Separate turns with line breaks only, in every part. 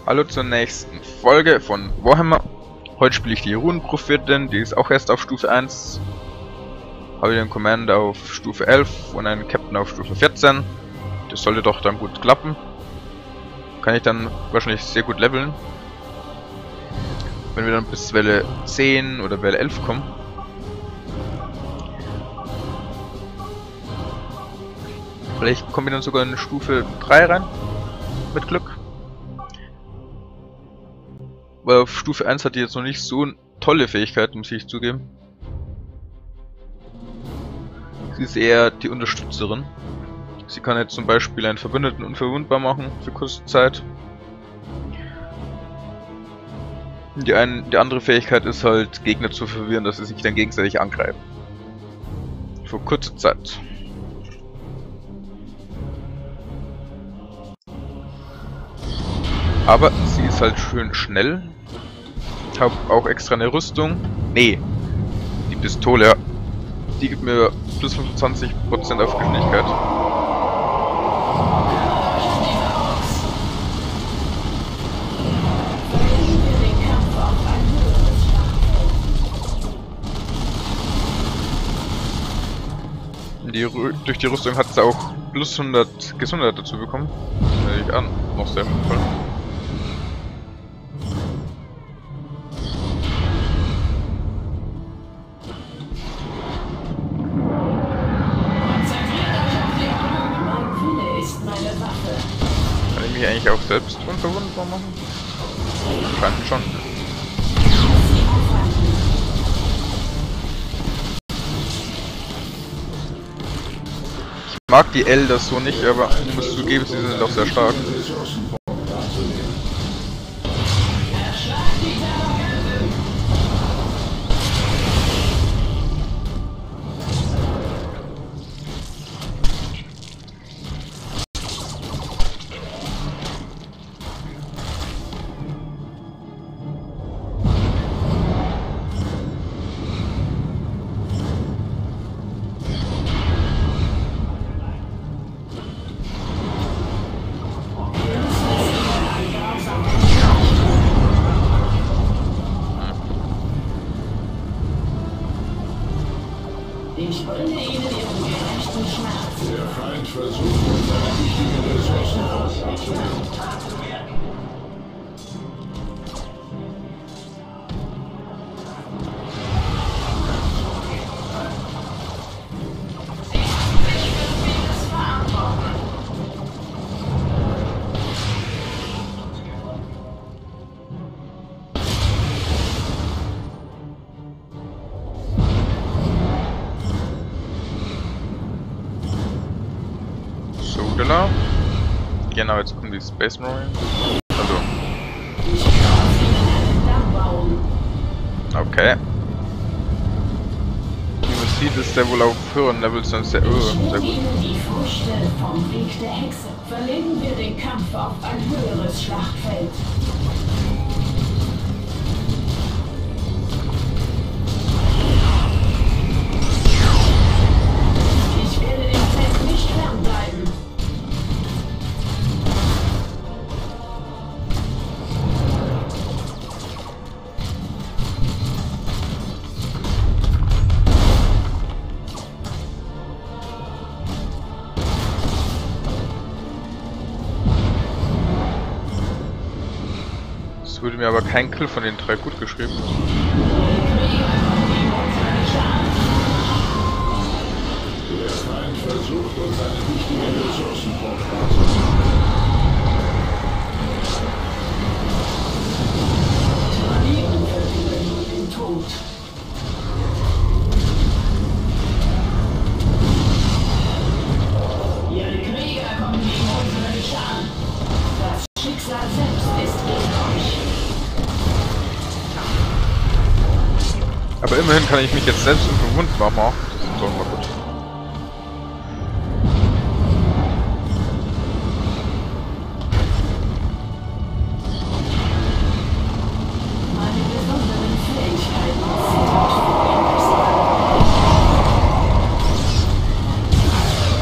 Hallo zur nächsten Folge von Warhammer. Heute spiele ich die Runenprophetin, die ist auch erst auf Stufe 1. Habe den Commander auf Stufe 11 und einen Captain auf Stufe 14. Das sollte doch dann gut klappen. Kann ich dann wahrscheinlich sehr gut leveln. Wenn wir dann bis Welle 10 oder Welle 11 kommen. Vielleicht kommen wir dann sogar in Stufe 3 rein. Mit Glück. Weil auf Stufe 1 hat die jetzt noch nicht so tolle Fähigkeiten, muss ich zugeben. Sie ist eher die Unterstützerin. Sie kann jetzt zum Beispiel einen Verbündeten unverwundbar machen für kurze Zeit. Die andere Fähigkeit ist halt, Gegner zu verwirren, dass sie sich dann gegenseitig angreifen. Für kurze Zeit. Aber sie ist halt schön schnell. Ich habe auch extra eine Rüstung. Nee, die Pistole, ja. Die gibt mir plus 25% auf Geschwindigkeit. Durch die Rüstung hat sie auch plus 100 Gesundheit dazu bekommen. Das nehme ich an, noch sehr sinnvoll. Kann ich mich eigentlich auch selbst unverwundbar machen? Scheint schon. Ich mag die Elder so nicht, aber ich muss zugeben, sie sind auch sehr stark.
Ich bringe Ihnen Ihren gerechten Schmerz. Der Feind versucht, unsere wichtigen Ressourcen auszunehmen.
Genau, jetzt kommen die Space Marines. Also. Okay. Wie man sieht, ist der wohl auf höheren Levels dann sehr gut.
Die Früchte vom Weg der Hexe. Verlegen wir den Kampf auf ein höheres Schlachtfeld. Ich werde dem Feld nicht fernbleiben.
Wurde mir aber kein Kill von den 3 gut geschrieben.
Der Feind versucht, uns eine wichtige Ressourcenvorrat. Verlieren verdienen nur den Tod. Ihre Krieger kommen gegen unseren Scharen. Das Schicksal selbst ist gegen euch.
Aber immerhin kann ich mich jetzt selbst unverwundbar machen. Das ist doch mal gut.
Meine besonderen Fähigkeiten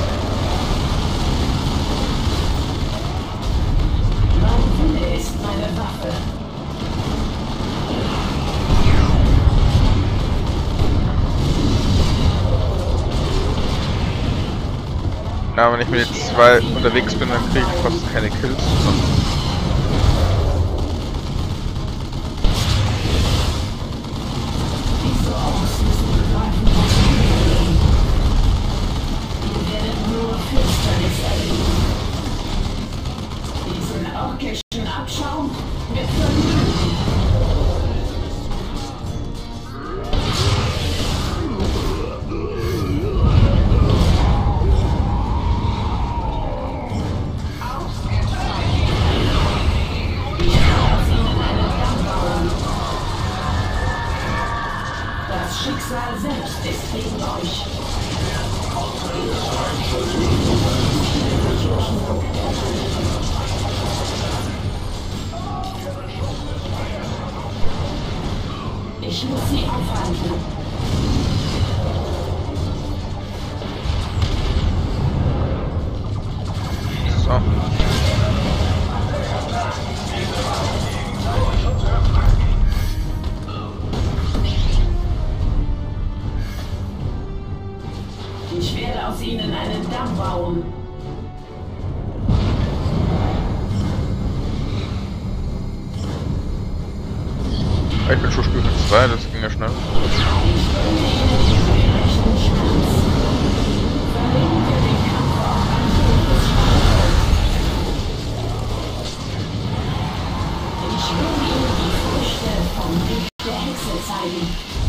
sind mein Wille ist meine meine Waffe.
Ja, wenn ich mit den zwei unterwegs bin, dann kriege ich fast keine Kills.
Abschaum mit Vergnügen. Das Schicksal selbst ist gegen euch. Ich muss sie aufhalten.
So.
Ich werde aus ihnen einen Damm bauen.
Ich bin schon Stufe 2, das ging ja schnell.
Ich will ihnen die Früchte vom Weg der Hexe zeigen.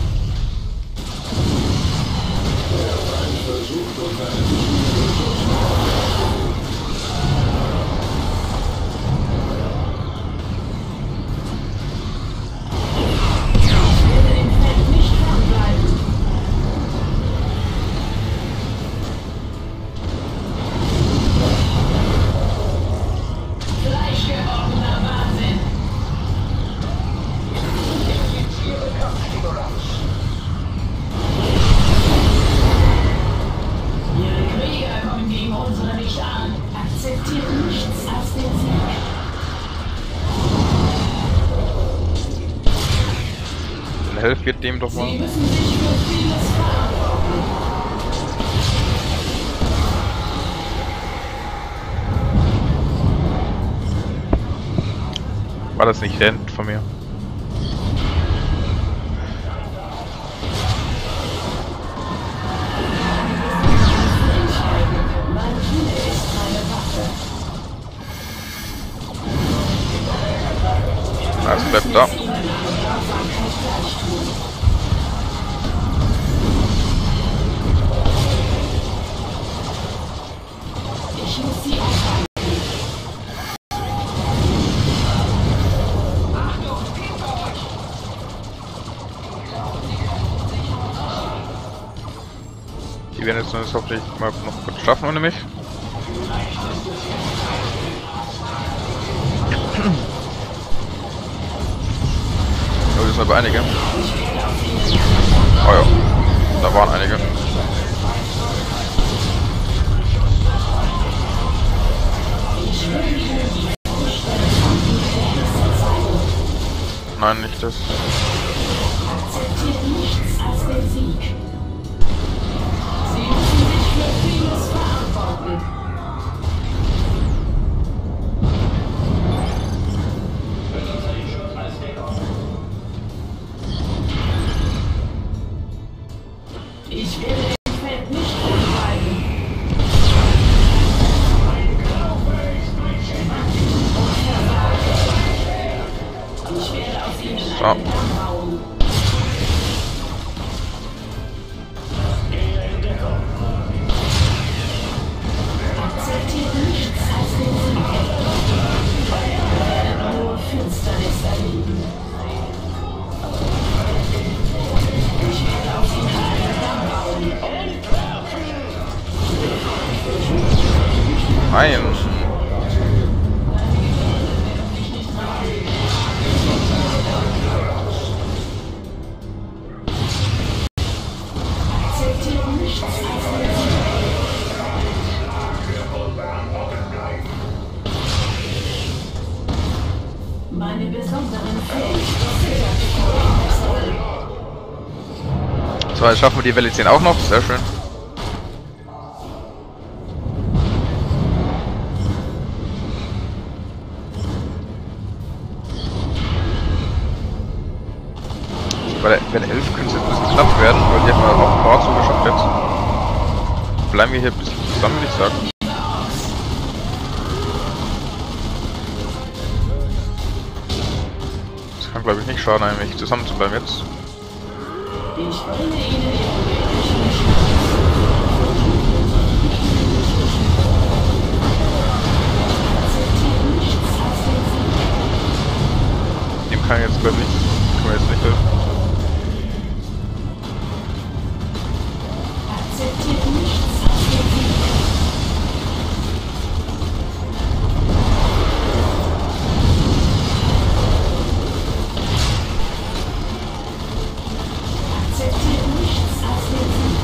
Helft wird dem doch mal.
Sie müssen sich für vieles verantworten.
War das nicht rennt von mir?
Mein Wille ist meine Waffe.
Es bleibt da.
Ich muss sie aufhalten.
Die werden jetzt hoffentlich mal noch kurz schaffen ohne mich. Oh, das sind aber einige. Oh ja, da waren einige. Nein, nicht das.
Akzeptiert nichts als den Sieg. Sie müssen sich für vieles verantworten. Ich werde im Feld nicht rumbleiben. Ich werde aus ihnen einen Damm bauen. Akzeptiert nichts als den Sieg. Wir werden nur Finsternis erleben. Ich werde aus ihnen einen Damm bauen.
Nein.
Akzeptiert nichts als den Sieg. Meine Meine besonderen Fähigkeiten.
So, jetzt schaffen wir die Welle 10 auch noch. Sehr schön. Bei der Welle 11 könnte es jetzt ein bisschen knapp werden, weil die haben wir auch ein Power zugeschafft jetzt. Bleiben wir hier ein bisschen zusammen, würde ich sagen. Das kann, glaube ich, nicht schaden, eigentlich zusammen zu bleiben jetzt.
Ich bringe Ihnen
Dem kann ich jetzt, glaube ich, kann man jetzt nicht helfen.
akzeptiert nichts als den Sieg. Akzeptiert nichts als den Sieg.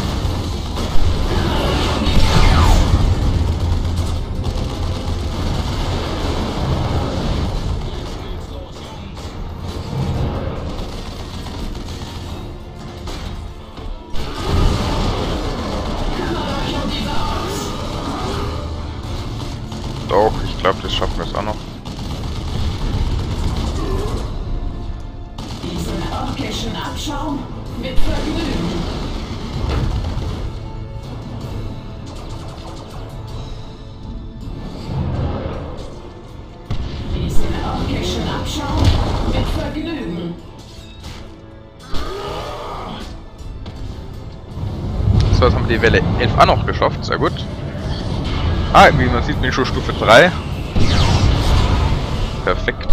Doch, ich glaube, das schaffen wir es auch noch.
Diesen orkischen Abschaum mit Vergnügen. Diesen orkischen Abschaum mit Vergnügen.
So, jetzt haben wir die Welle 11 auch noch geschafft. Sehr gut. Ah, wie man sieht, bin ich schon Stufe 3. Perfekt.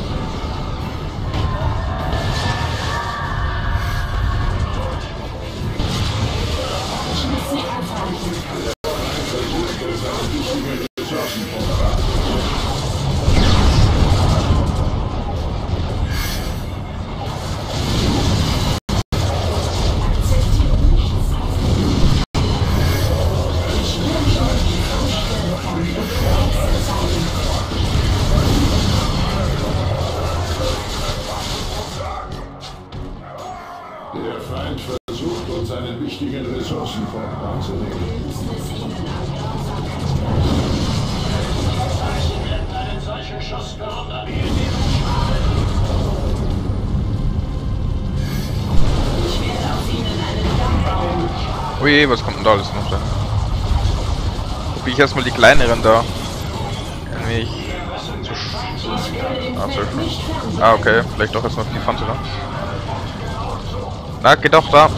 Ich muss sie aufhalten. Akzeptiert nichts als den Sieg. Ich wünsche euch die Früchte von Wechsel sein.
Der Feind versucht, uns einen wichtigen Ressourcenfonds anzunehmen.
Ich werde aus ihnen einen Damm bauen.
Ui, was kommt denn da alles noch da? Probiere ich erstmal die kleineren da. Nämlich zu
Ich werde den
so
Feld nicht fern.
Ah, okay. Vielleicht doch erstmal die Pfante da. Na, geht doch da.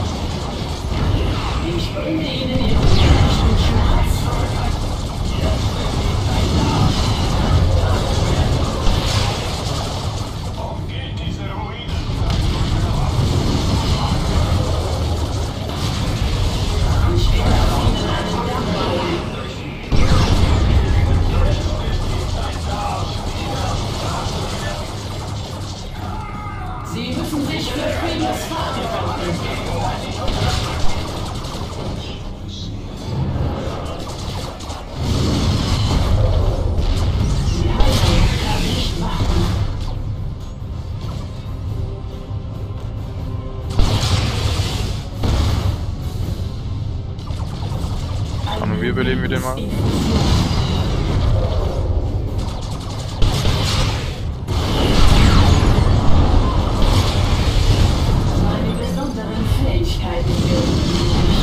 Ich bringe ihnen ihren echten Schmerz. Ich werde aus ihnen einen Damm bauen. Sie müssen sich für Friedens verantworten. Die Heilung kann nicht warten.
Und wir überleben wir den mal.
Meine besonderen Fähigkeiten werden nicht.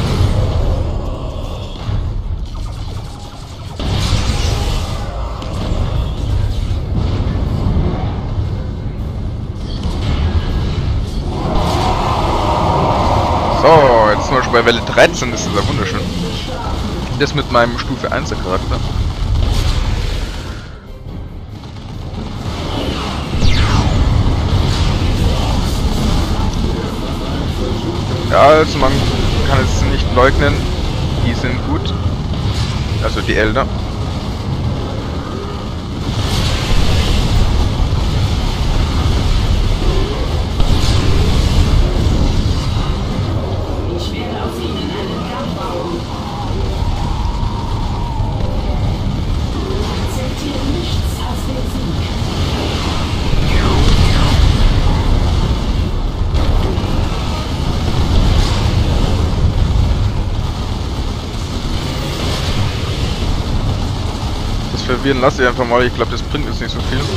So, jetzt sind wir schon bei Welle 13. Das ist ja wunderschön. Das mit meinem Stufe 1er Charakter. Ja, also man kann es nicht leugnen, die sind gut. Also die Elder.
Ich werde aus ihnen einen Damm bauen. Akzeptiert nichts als den Sieg.
reservieren lasse ich einfach mal. Ich glaube, das bringt jetzt nicht so viel.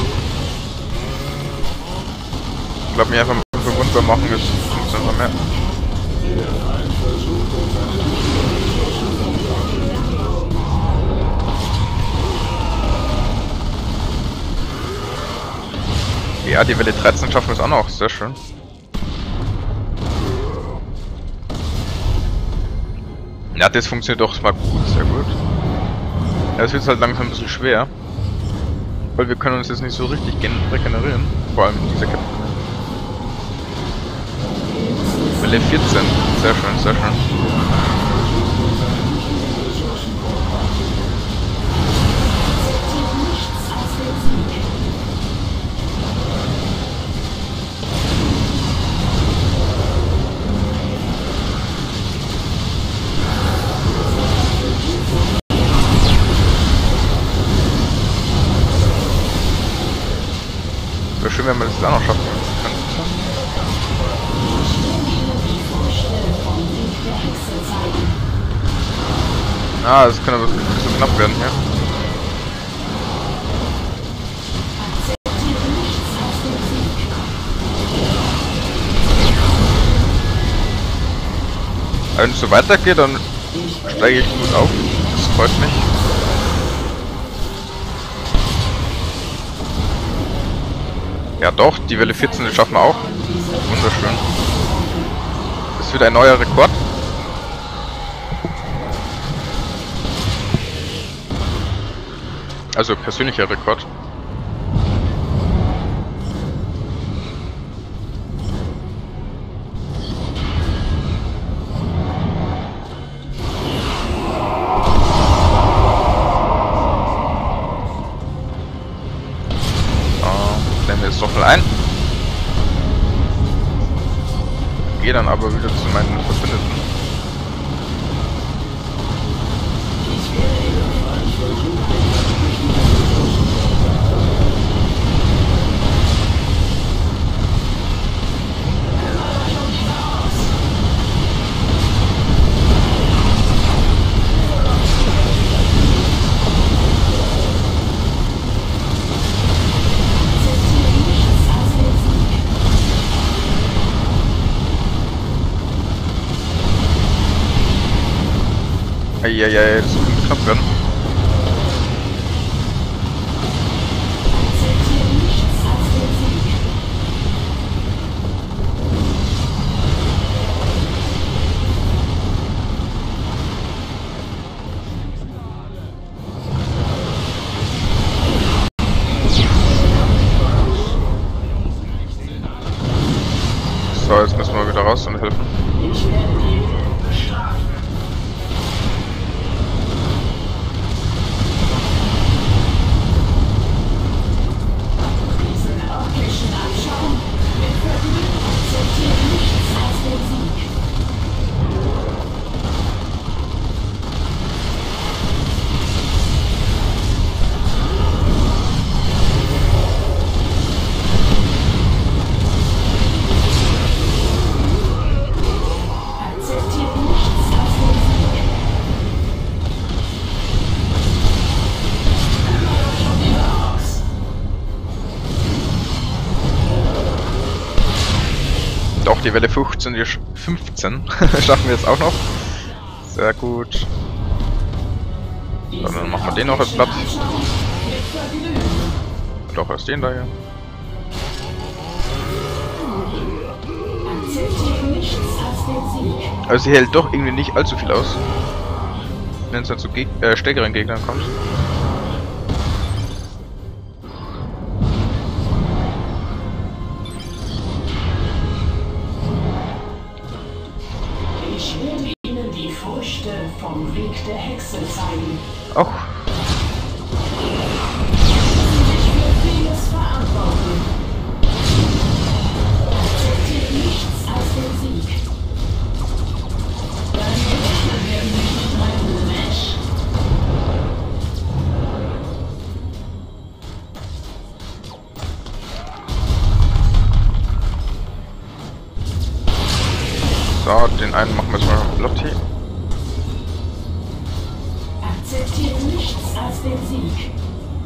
Ich glaube, mich einfach runter machen, das bringt einfach mehr. Ja, die Welle 13 schaffen wir es auch noch. Sehr schön. Ja, das funktioniert doch mal gut. Sehr gut. Ja, es wird halt langsam ein bisschen schwer. Weil wir können uns jetzt nicht so richtig regenerieren. Vor allem dieser Captain. Welle 14. Sehr schön, sehr schön. Wäre schön, wenn man das auch noch schaffen könnte. Ah, das kann aber so knapp werden hier. Wenn es so weitergeht, dann steige ich gut auf. Das freut mich. Ja doch, die Welle 14 die schaffen wir auch. Wunderschön. Das wird ein neuer Rekord. Also persönlicher Rekord. Nehmen wir jetzt doch mal ein. Gehe dann aber wieder zu meinen Verbündeten. Eieiei, das könnte knapp werden. So, jetzt müssen wir wieder raus und helfen. Doch, die Welle 15, die 15 schaffen wir jetzt auch noch. Sehr gut. So, dann machen wir den noch als Platz. Doch, erst den da hier. Also sie hält doch irgendwie nicht allzu viel aus. Wenn es dann zu stärkeren Gegnern kommt.
Ich werde Ihnen die Früchte vom Weg der Hexe zeigen.
Och.
Ich will vieles verantworten. Akzeptiert nichts als den Sieg. Deine Gegner werden mich nicht retten, Mensch.
So, den einen machen wir jetzt mal Lotti.
Akzeptiert nichts als den Sieg.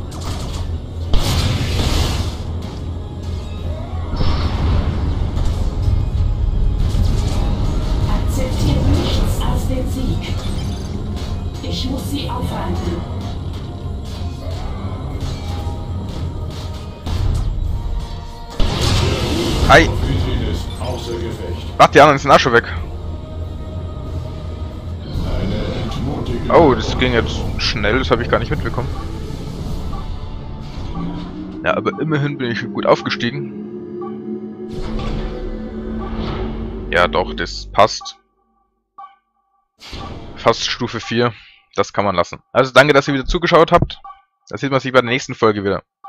Ei.
Prophetin ist außer Gefecht.
Ach, die anderen sind auch schon weg.
Eine entmutigende...
Oh, das ging jetzt schnell, das habe ich gar nicht mitbekommen. Ja, aber immerhin bin ich gut aufgestiegen. Ja, doch, das passt. Fast Stufe 4. Das kann man lassen. Also danke, dass ihr wieder zugeschaut habt. Da sieht man sich bei der nächsten Folge wieder.